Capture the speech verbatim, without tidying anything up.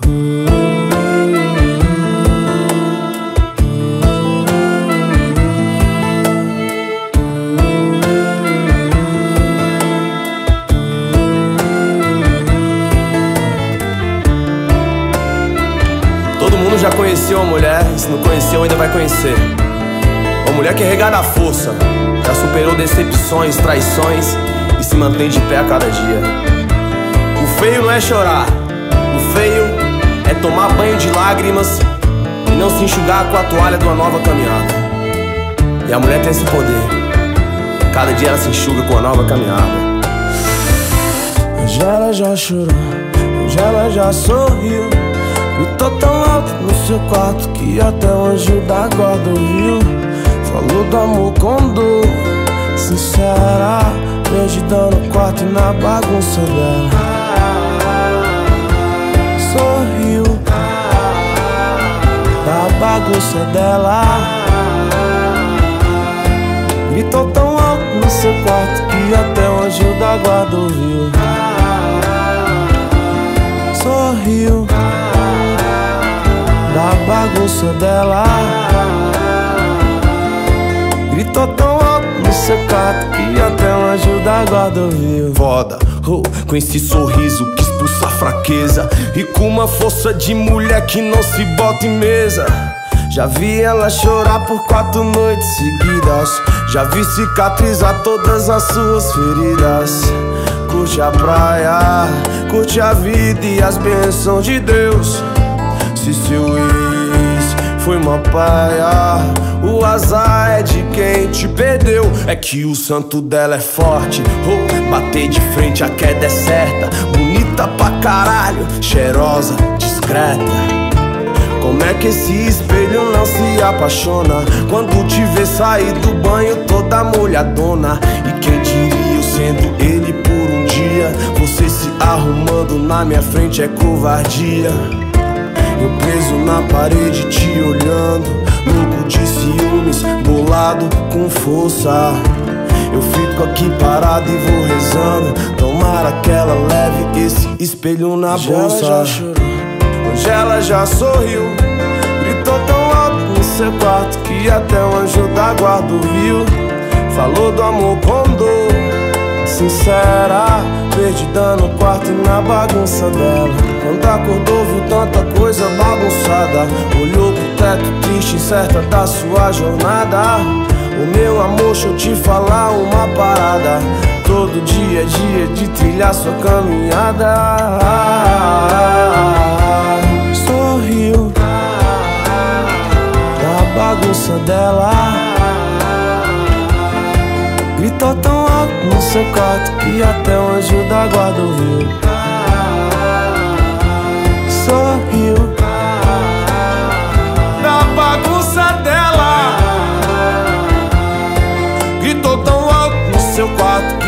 Todo mundo já conheceu uma mulher, se não conheceu ainda vai conhecer. Uma mulher que é regada à força, já superou decepções, traições e se mantém de pé a cada dia. O feio não é chorar, o feio é tomar banho de lágrimas e não se enxugar com a toalha de uma nova caminhada. E a mulher tem esse poder, cada dia ela se enxuga com uma nova caminhada. Hoje ela já chorou, hoje ela já sorriu, gritou tão alto no seu quarto que até o anjo da guarda ouviu. Falou do amor com dor, sincera, perdida no quarto e na bagunça dela. Sorriu da bagunça dela. Gritou tão alto no seu quarto que até o anjo da guarda ouviu. Sorriu da bagunça dela. Gritou tão alto no seu quarto que até o anjo da guarda ouviu. Foda, oh, com esse sorriso que expulsa a fraqueza e com uma força de mulher que não se bota em mesa. Já vi ela chorar por quatro noites seguidas, já vi cicatrizar todas as suas feridas. Curte a praia, curte a vida e as bênçãos de Deus. Se seu ex foi uma paia, o azar é de quem te perdeu. É que o santo dela é forte, oh, bater de frente a queda é certa. Bonita pra caralho, cheirosa, discreta. Como é que esse espelho não se apaixona quando te vê sair do banho toda molhadona? E quem diria eu sendo ele por um dia, você se arrumando na minha frente é covardia. Eu preso na parede te olhando, louco de ciúmes, bolado com força. Eu fico aqui parado e vou rezando, tomara que ela leve esse espelho na Hoje bolsa. ela já chorou, hoje ela já sorriu, gritou tão alto no seu quarto que até o anjo da guarda ouviu. Falou do amor com dor, sincera, perdida no quarto e na bagunça dela. Quando acordou viu tanta coisa bagunçada, olhou pro teto triste, incerta da sua jornada. O meu amor, deixa eu te falar uma parada, todo dia é dia de trilhar sua caminhada. Sorriu da bagunça dela. Gritou tão alto no seu quarto que até o anjo da guarda ouviu. Sorriu da bagunça dela. Gritou tão alto no seu quarto